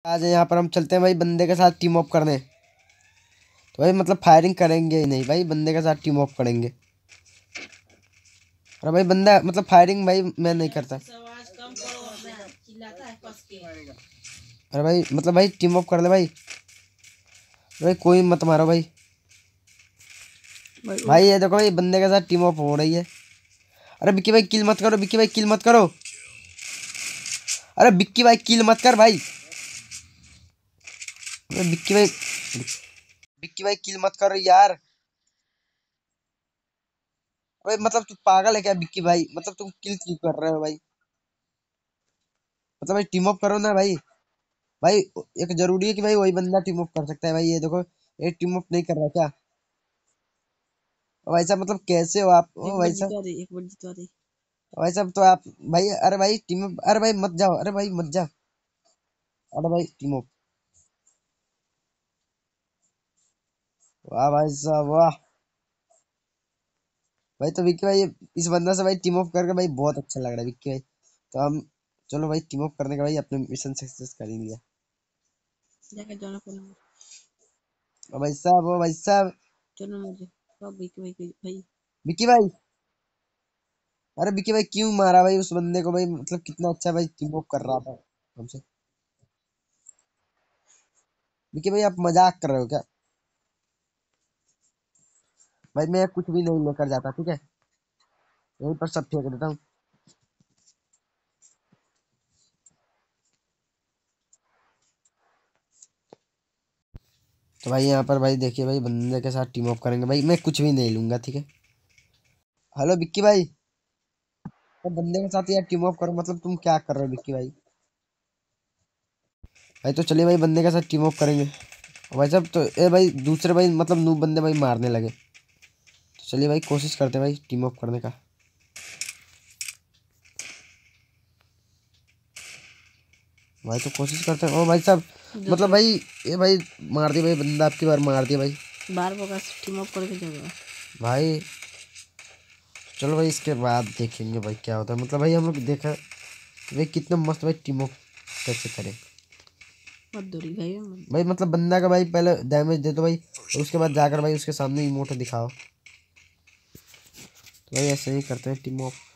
आज यहाँ पर हम चलते हैं भाई बंदे के साथ टीम अप करने। तो भाई मतलब फायरिंग करेंगे ही नहीं भाई, बंदे के साथ टीम अप करेंगे। अरे भाई बंदा मतलब फायरिंग भाई मैं नहीं करता। अरे भाई मतलब भाई टीम अप कर ले भाई। भाई कोई मत मारो भाई। भाई ये देखो भाई बंदे के साथ टीम अप हो रही है। अरे बिक्की भाई किल मत करो, बिक्की भाई किल मत करो। अरे बिक्की भाई किल मत कर भाई। अरे बिक्की भाई किल मत करो यार। भाई मतलब तू पागल है क्या बिक्की भाई, मतलब तुम किल क्यों कर रहे हो भाई। मतलब भाई टीम अप करो ना भाई। भाई एक जरूरी है कि भाई वही बंदा टीम अप कर सकता है भाई, ये देखो ये टीम अप नहीं कर रहा क्या। भाई साहब मतलब कैसे हो आप, ओ भाई साहब। एक बार जितवा दे। भाई साहब तो आप भाई, अरे भाई टीम अप, अरे भाई मत जाओ, अरे भाई मत जा। अरे भाई टीम अप। वाह भाई साहब वाह। भाई तो विक्की भाई इस बंदा से भाई टीम अप करके भाई बहुत अच्छा लग रहा है विक्की भाई। तो हम चलो भाई टीम अप करने का भाई अपने मिशन सक्सेस कर ही लिया। जाके जाना पड़ा। ओ भाई साहब, ओ भाई साहब। चलो मुझे सब भाई विक्की भाई, अरे विक्की भाई क्यों मारा भाई उस बंदे को भाई, मतलब कितना अच्छा भाई टीम अप कर रहा था हमसे। विक्की भाई आप मजाक कर रहे हो क्या। भाई मैं कुछ भी नहीं लेकर जाता, ठीक है यहीं पर सब फेंक देता हूँ। तो भाई यहाँ पर भाई देखिए भाई बंदे के साथ टीम अप करेंगे भाई, मैं कुछ भी नहीं लूंगा ठीक है। हेलो विक्की भाई, तो बंदे के साथ यार टीम अप करो, मतलब तुम क्या कर रहे हो विक्की भाई। भाई तो चलिए भाई बंदे के साथ टीम अप करेंगे। और भाई साहब तो ए भाई दूसरे भाई मतलब नूब बंदे भाई मारने लगे। तो चलिए भाई कोशिश करते हैं भाई टीम अप करने का। भाई तो कोशिश करते हैं। ओ भाई साहब मतलब भाई ये भाई मार दिया भाई बंदा, आपकी बार मार दिया भाई। बार बार टीम अप करके जाऊंगा भाई चलो भाई इसके बाद देखेंगे भाई क्या होता है, मतलब भाई हम लोग देखा कि भाई कितना मस्त भाई टीम अप कैसे करें। मत दूरी भाई भाई मतलब बंदा का भाई पहले डैमेज दे दो भाई, और उसके बाद जाकर भाई उसके सामने इमोट दिखाओ। तो भाई ऐसे ही करते हैं टीम अप।